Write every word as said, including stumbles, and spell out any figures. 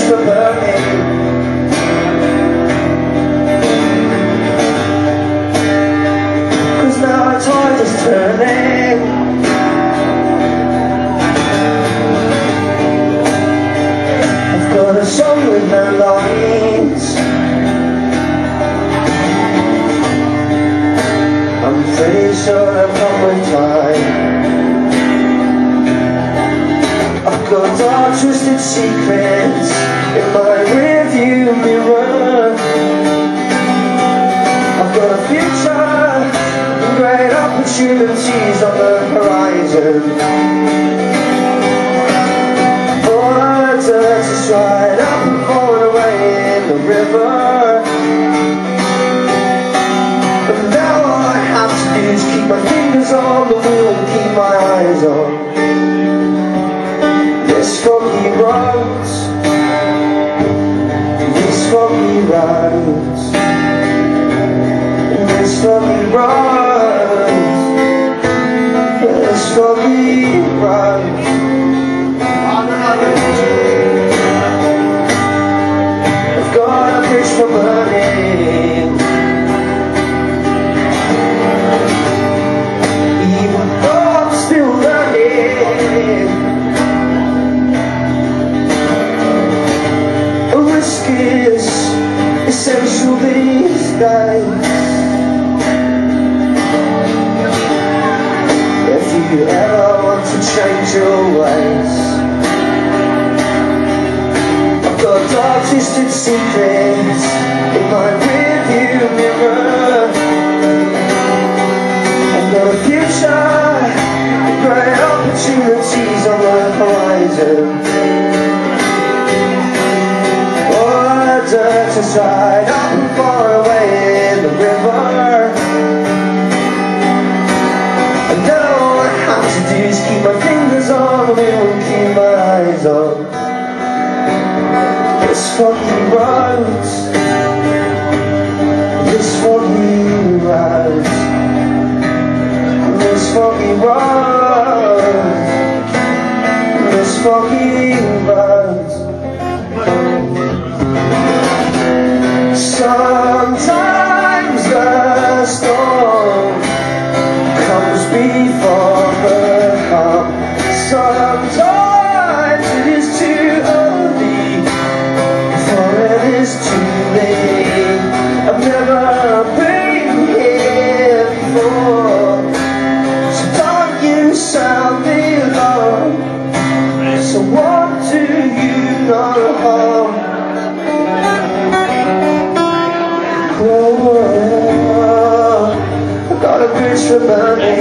for burning. Cause now my tide is turning. I've got a song with no lines. I'm pretty sure I've come with time. I've got dark twisted secrets in my rearview mirror. I've got a future and great opportunities on the horizon. For our dirt is dried up and fallen away in the river. And now all I have to do is keep my fingers on the wheel and keep my eyes on this foggy road, this foggy road, this foggy road, this foggy road. I've got a bridge for burning. Even though I'm still learning, a risk is essential these days. If you ever want to change your ways, I've got dark twisted secrets in my rearview mirror. I've got a future and great opportunities on the horizon. Dirt is dried up and far away in the river. And now all I have to do is keep my fingers on the wheel and keep my eyes on this foggy road, this foggy road, this foggy road, this foggy road. Sometimes the storm comes before the calm. Sometimes it is too early before it is too late. I've never been here before, so don't you sound me alarm. So what do you know harm? I've got a bridge for burning.